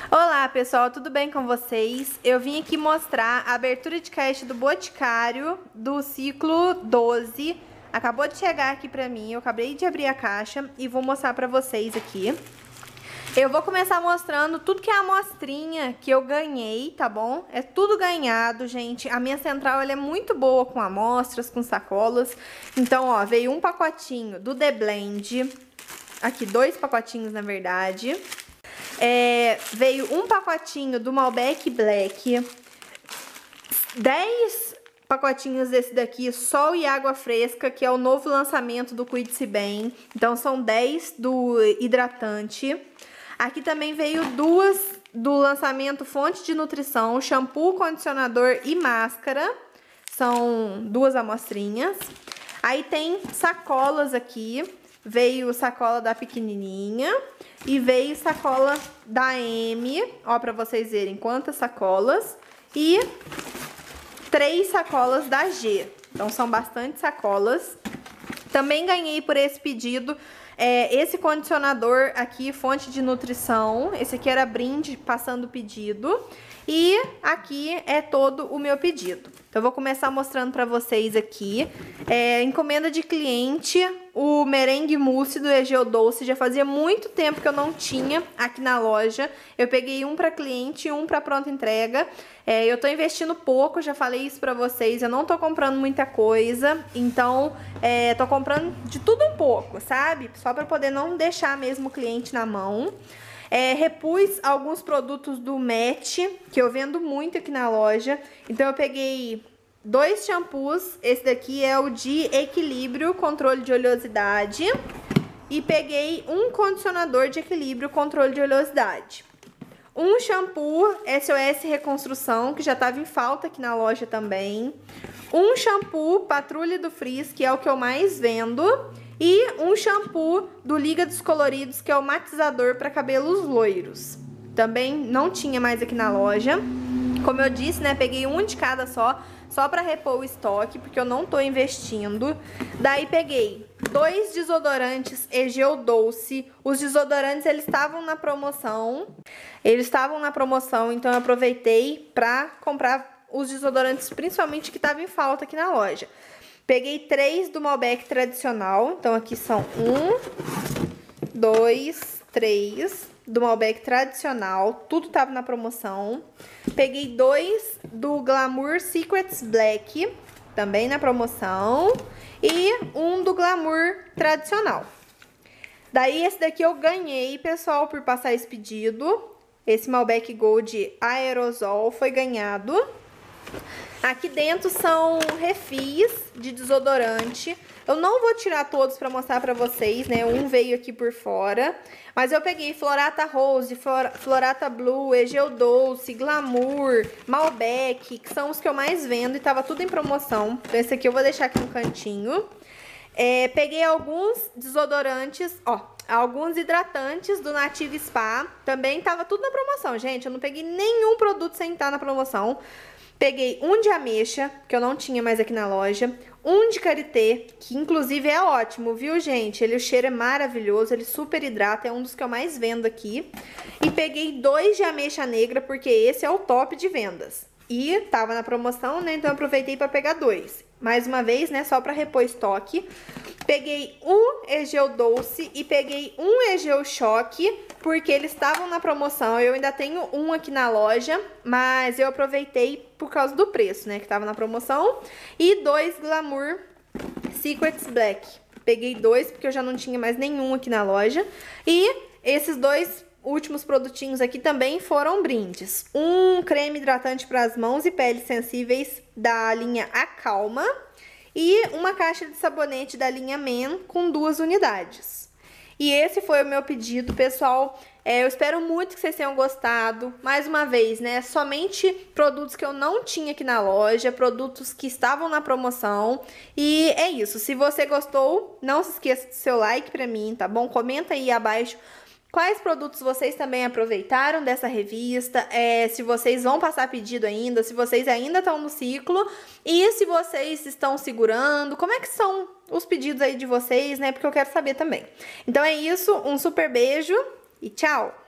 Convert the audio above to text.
Olá pessoal, tudo bem com vocês? Eu vim aqui mostrar a abertura de caixa do Boticário do ciclo 12. Acabou de chegar aqui pra mim, eu acabei de abrir a caixa e vou mostrar pra vocês aqui. Eu vou começar mostrando tudo que é a amostrinha que eu ganhei, tá bom? É tudo ganhado, gente. A minha central ela é muito boa com amostras, com sacolas. Então, ó, veio um pacotinho do The Blend. Aqui, 2 pacotinhos, na verdade. Veio um pacotinho do Malbec Black, 10 pacotinhos desse daqui, Sol e Água Fresca, que é o novo lançamento do Cuide-se Bem. Então são 10 do hidratante. Aqui também veio 2 do lançamento Fonte de Nutrição, shampoo, condicionador e máscara. São 2 amostrinhas. Aí tem sacolas aqui. Veio sacola da pequenininha e veio sacola da M, ó, pra vocês verem quantas sacolas, e 3 sacolas da G. Então são bastante sacolas. Também ganhei por esse pedido esse condicionador aqui, Fonte de Nutrição. Esse aqui era brinde passando o pedido. E aqui é todo o meu pedido. Então, eu vou começar mostrando pra vocês aqui. Encomenda de cliente, o merengue mousse do Egeu Doce. Já fazia muito tempo que eu não tinha aqui na loja. Eu peguei um pra cliente e um pra pronta entrega. Eu tô investindo pouco, já falei isso pra vocês. Eu não tô comprando muita coisa. Então, tô comprando de tudo um pouco, sabe? Só pra poder não deixar mesmo o cliente na mão. Repus alguns produtos do Match, que eu vendo muito aqui na loja. Então eu peguei 2 shampoos. Esse daqui é o de equilíbrio, controle de oleosidade. E peguei um condicionador de equilíbrio, controle de oleosidade. Um shampoo SOS Reconstrução, que já estava em falta aqui na loja também. Um shampoo Patrulha do Frizz, que é o que eu mais vendo. E um shampoo do Liga dos Coloridos, que é o matizador para cabelos loiros. Também não tinha mais aqui na loja. Como eu disse, né, peguei um de cada só para repor o estoque, porque eu não tô investindo. Daí peguei 2 desodorantes Egeu Doce. Os desodorantes, eles estavam na promoção. Então eu aproveitei para comprar os desodorantes, principalmente que estavam em falta aqui na loja. Peguei 3 do Malbec tradicional. Então, aqui são 1, 2, 3 do Malbec tradicional. Tudo tava na promoção. Peguei 2 do Glamour Secrets Black, também na promoção. E um do Glamour tradicional. Daí, esse daqui eu ganhei, pessoal, por passar esse pedido. Esse Malbec Gold Aerosol foi ganhado. Aqui dentro são refis de desodorante. Eu não vou tirar todos pra mostrar pra vocês, né? Um veio aqui por fora. Mas eu peguei Florata Rose, Florata Blue, Egeu Doce, Glamour, Malbec, que são os que eu mais vendo e tava tudo em promoção. Então esse aqui eu vou deixar aqui no cantinho. Peguei alguns desodorantes, ó, alguns hidratantes do Native Spa. Também tava tudo na promoção, gente. Eu não peguei nenhum produto sem estar na promoção. Peguei um de ameixa, que eu não tinha mais aqui na loja. Um de karité, que inclusive é ótimo, viu, gente? O cheiro é maravilhoso, ele super hidrata, é um dos que eu mais vendo aqui. E peguei 2 de ameixa negra, porque esse é o top de vendas. E tava na promoção, né? Então eu aproveitei para pegar 2. Mais uma vez, né? Só para repor estoque. Peguei um Egeu Doce e peguei um Egeu Choque, porque eles estavam na promoção. Eu ainda tenho um aqui na loja, mas eu aproveitei por causa do preço, né? Que tava na promoção. E 2 Glamour Secrets Black. Peguei 2, porque eu já não tinha mais nenhum aqui na loja. E esses 2 últimos produtinhos aqui também foram brindes. Um creme hidratante para as mãos e peles sensíveis da linha Acalma. E uma caixa de sabonete da linha Men com 2 unidades. E esse foi o meu pedido, pessoal. Eu espero muito que vocês tenham gostado. Mais uma vez, né? Somente produtos que eu não tinha aqui na loja, produtos que estavam na promoção. E é isso. Se você gostou, não se esqueça do seu like pra mim, tá bom? Comenta aí abaixo quais produtos vocês também aproveitaram dessa revista, se vocês vão passar pedido ainda, se vocês ainda estão no ciclo e se vocês estão segurando, como é que são os pedidos aí de vocês, né? Porque eu quero saber também. Então é isso, um super beijo e tchau!